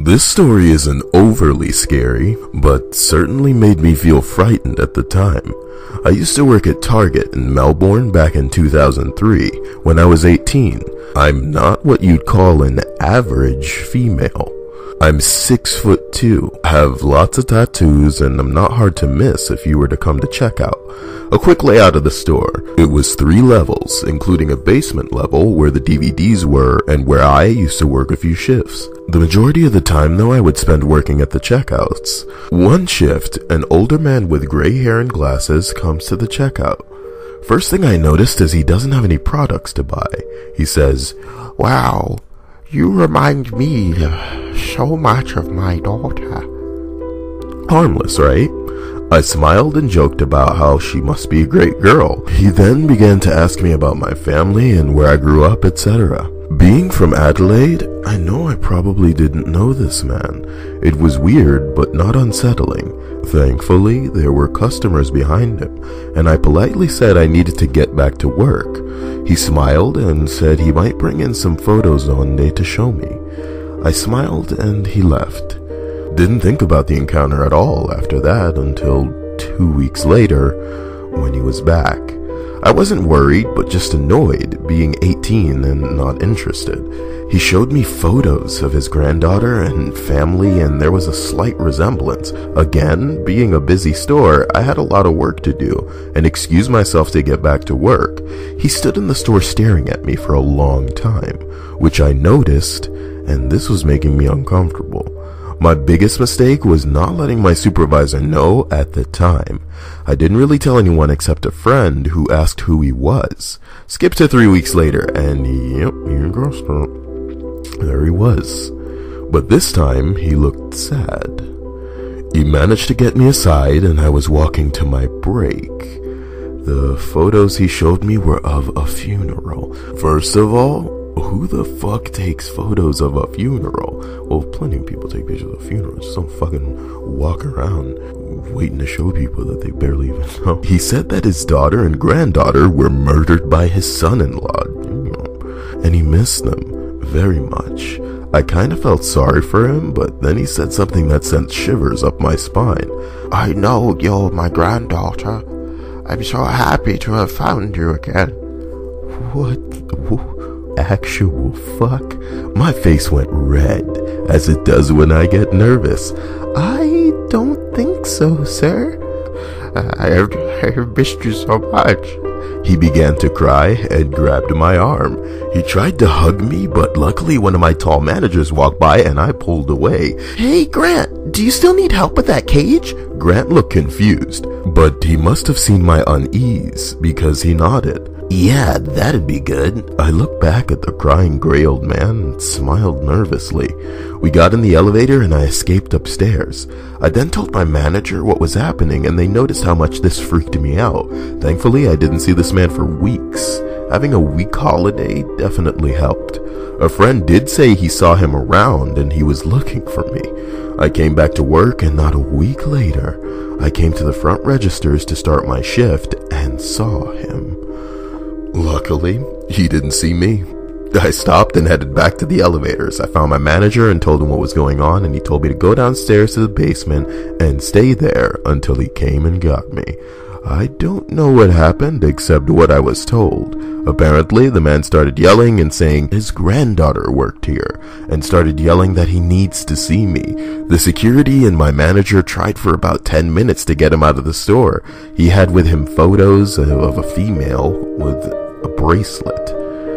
This story isn't overly scary, but certainly made me feel frightened at the time. I used to work at Target in Melbourne back in 2003 when I was 18. I'm not what you'd call an average female. I'm 6'2", have lots of tattoos, and I'm not hard to miss if you were to come to check out. A quick layout of the store. It was 3 levels, including a basement level where the DVDs were and where I used to work a few shifts. The majority of the time though I would spend working at the checkouts. One shift, an older man with gray hair and glasses comes to the checkout. First thing I noticed is he doesn't have any products to buy. He says, "Wow, you remind me so much of my daughter." Harmless, right? I smiled and joked about how she must be a great girl. He then began to ask me about my family and where I grew up, etc. Being from Adelaide, I know I probably didn't know this man. It was weird, but not unsettling. Thankfully, there were customers behind him, and I politely said I needed to get back to work. He smiled and said he might bring in some photos one day to show me. I smiled and he left. Didn't think about the encounter at all after that until 2 weeks later when he was back. I wasn't worried, but just annoyed, being 18 and not interested. He showed me photos of his granddaughter and family, and there was a slight resemblance. Again, being a busy store, I had a lot of work to do, and excused myself to get back to work. He stood in the store staring at me for a long time, which I noticed, and this was making me uncomfortable. My biggest mistake was not letting my supervisor know at the time. I didn't really tell anyone except a friend who asked who he was. Skip to 3 weeks later, and yep, you guessed it. There he was. But this time, he looked sad. He managed to get me aside, and I was walking to my break. The photos he showed me were of a funeral. First of all, who the fuck takes photos of a funeral? Well, plenty of people take pictures of funerals. Just don't fucking walk around waiting to show people that they barely even know. He said that his daughter and granddaughter were murdered by his son-in-law, and he missed them very much. I kind of felt sorry for him, but then he said something that sent shivers up my spine. "I know you're my granddaughter. I'm so happy to have found you again." What? Actual fuck? My face went red, as it does when I get nervous. "I don't think so, sir." I have missed you so much." He began to cry and grabbed my arm. He tried to hug me, but luckily one of my tall managers walked by and I pulled away. "Hey, Grant, do you still need help with that cage?" Grant looked confused, but he must have seen my unease because he nodded. "Yeah, that'd be good." I looked back at the crying gray old man and smiled nervously. We got in the elevator and I escaped upstairs. I then told my manager what was happening, and they noticed how much this freaked me out. Thankfully, I didn't see this man for weeks. Having a week holiday definitely helped. A friend did say he saw him around and he was looking for me. I came back to work, and not a week later, I came to the front registers to start my shift and saw him. Luckily, he didn't see me. I stopped and headed back to the elevators. I found my manager and told him what was going on, and he told me to go downstairs to the basement and stay there until he came and got me. I don't know what happened except what I was told. Apparently, the man started yelling and saying his granddaughter worked here, and started yelling that he needs to see me. The security and my manager tried for about 10 minutes to get him out of the store. He had with him photos of a female with a bracelet.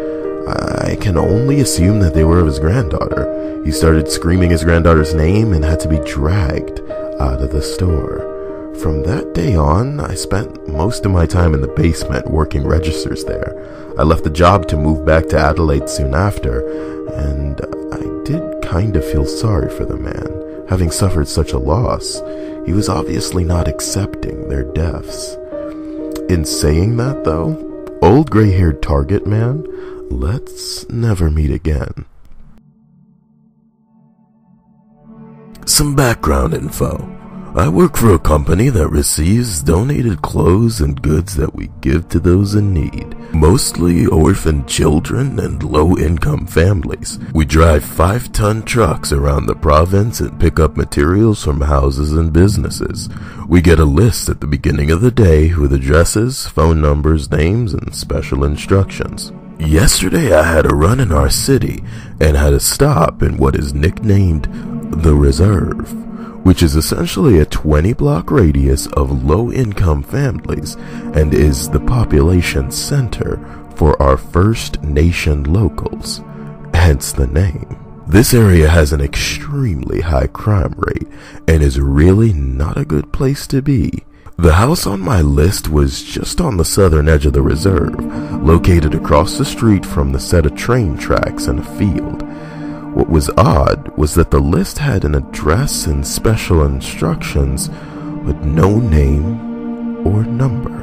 I can only assume that they were of his granddaughter. He started screaming his granddaughter's name and had to be dragged out of the store. From that day on, I spent most of my time in the basement working registers there. I left the job to move back to Adelaide soon after, and I did kind of feel sorry for the man. Having suffered such a loss, he was obviously not accepting their deaths. In saying that though, old gray-haired Target man, let's never meet again. Some background info. I work for a company that receives donated clothes and goods that we give to those in need, mostly orphaned children and low-income families. We drive 5-ton trucks around the province and pick up materials from houses and businesses. We get a list at the beginning of the day with addresses, phone numbers, names, and special instructions. Yesterday I had a run in our city and had a stop in what is nicknamed the Reserve, which is essentially a 20-block radius of low-income families and is the population center for our First Nation locals, hence the name. This area has an extremely high crime rate and is really not a good place to be. The house on my list was just on the southern edge of the reserve, located across the street from the set of train tracks and a field. What was odd was that the list had an address and special instructions, but no name or number.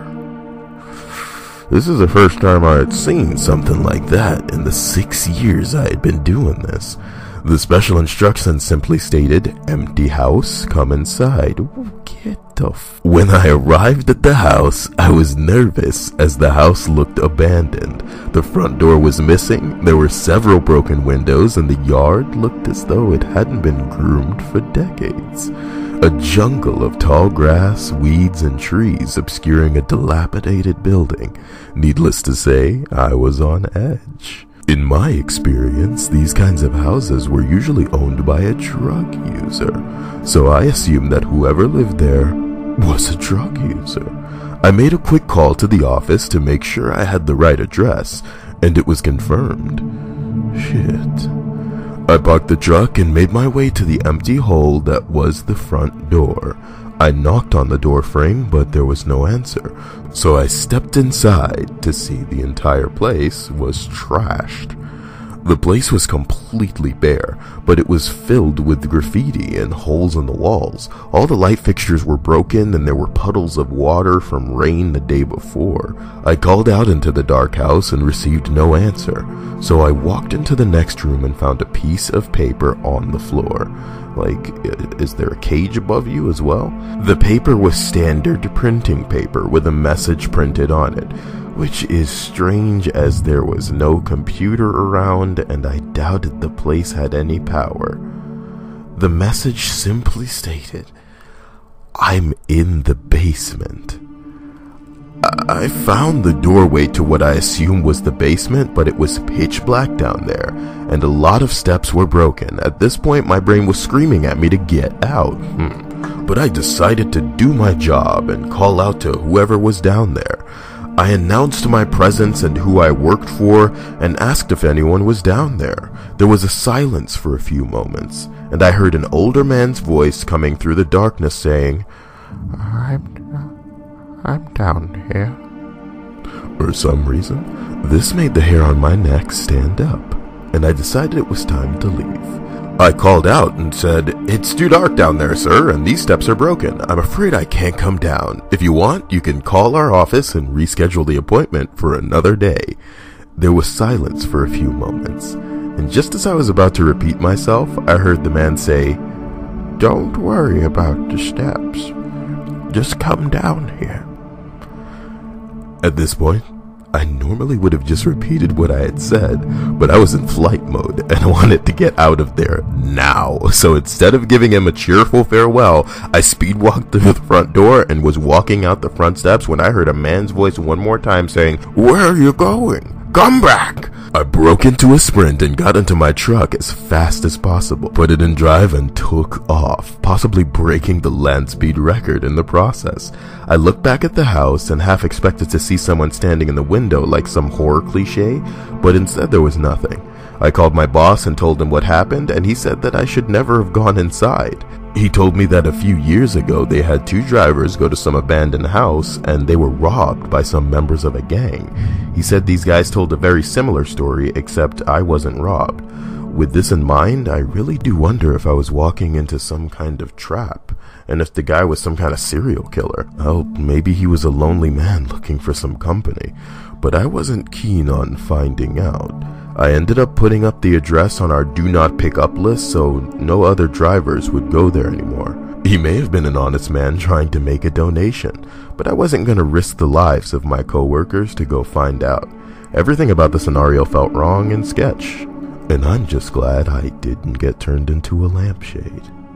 This is the first time I had seen something like that in the 6 years I had been doing this. The special instructions simply stated, "Empty house, come inside." Get the When I arrived at the house, I was nervous as the house looked abandoned. The front door was missing, there were several broken windows, and the yard looked as though it hadn't been groomed for decades. A jungle of tall grass, weeds, and trees obscuring a dilapidated building. Needless to say, I was on edge. In my experience, these kinds of houses were usually owned by a drug user, so I assumed that whoever lived there was a drug user. I made a quick call to the office to make sure I had the right address, and it was confirmed. Shit. I parked the truck and made my way to the empty hole that was the front door. I knocked on the door frame, but there was no answer, so I stepped inside to see the entire place was trashed. The place was completely bare, but it was filled with graffiti and holes in the walls. All the light fixtures were broken and there were puddles of water from rain the day before. I called out into the dark house and received no answer, so I walked into the next room and found a piece of paper on the floor. Like, is there a cage above you as well? The paper was standard printing paper with a message printed on it, which is strange as there was no computer around and I doubted the place had any power. The message simply stated, "I'm in the basement." I found the doorway to what I assumed was the basement, but it was pitch black down there, and a lot of steps were broken. At this point, my brain was screaming at me to get out. But I decided to do my job and call out to whoever was down there. I announced my presence and who I worked for, and asked if anyone was down there. There was a silence for a few moments, and I heard an older man's voice coming through the darkness saying, I'm down here. For some reason, this made the hair on my neck stand up, and I decided it was time to leave. I called out and said, "It's too dark down there, sir, and these steps are broken. I'm afraid I can't come down. If you want, you can call our office and reschedule the appointment for another day." There was silence for a few moments, and just as I was about to repeat myself, I heard the man say, "Don't worry about the steps. Just come down here." At this point, I normally would have just repeated what I had said, but I was in flight mode and I wanted to get out of there now. So instead of giving him a cheerful farewell, I speed walked through the front door and was walking out the front steps when I heard a man's voice one more time saying, "Where are you going? Come back!" I broke into a sprint and got into my truck as fast as possible, put it in drive and took off, possibly breaking the land speed record in the process. I looked back at the house and half expected to see someone standing in the window like some horror cliche, but instead there was nothing. I called my boss and told him what happened, and he said that I should never have gone inside. He told me that a few years ago they had 2 drivers go to some abandoned house and they were robbed by some members of a gang. He said these guys told a very similar story, except I wasn't robbed. With this in mind, I really do wonder if I was walking into some kind of trap, and if the guy was some kind of serial killer. Oh, maybe he was a lonely man looking for some company, but I wasn't keen on finding out. I ended up putting up the address on our do not pick up list so no other drivers would go there anymore. He may have been an honest man trying to make a donation, but I wasn't going to risk the lives of my co-workers to go find out. Everything about the scenario felt wrong and sketch, and I'm just glad I didn't get turned into a lampshade.